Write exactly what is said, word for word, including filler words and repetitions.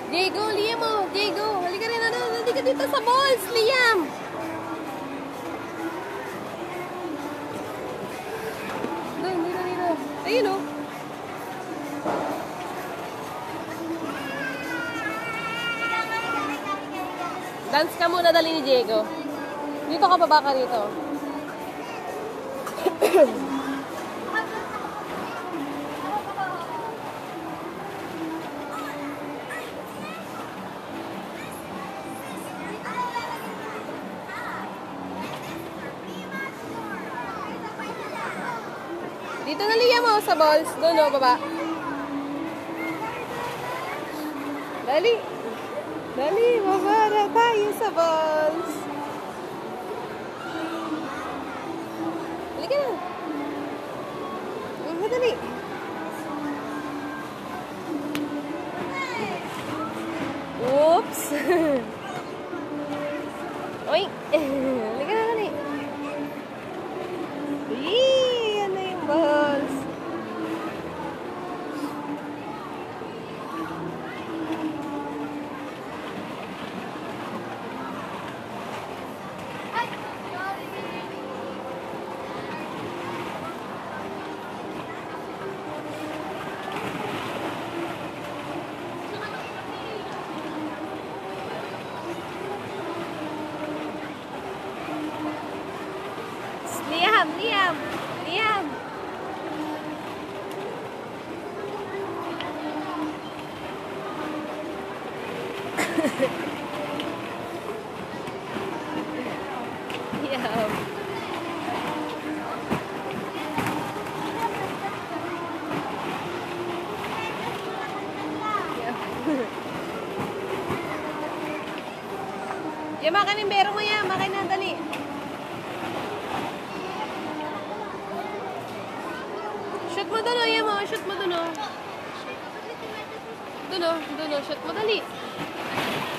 Diego, Liam mo. Diego, halika rin. Ano, halika dito sa balls, Liam. Doon, dito, dito. Ayun o. Dance ka muna, dali ni Diego. Dito ka, baba ka rito. Dito na Liam mo sa balls. Doon o, baba. Dali. Dali, baba na tayo sa balls. Halika na. Dali. Oops. Oy. Halika na, dali. Yee, yan na yung balls. Liam, Liam, Liam. Liam. Yan, makan yung bero mo yan. Makan na, dali. Shoot mo doon o, yan mo. Shoot mo doon o. Doon o, doon o. Shoot mo, dali.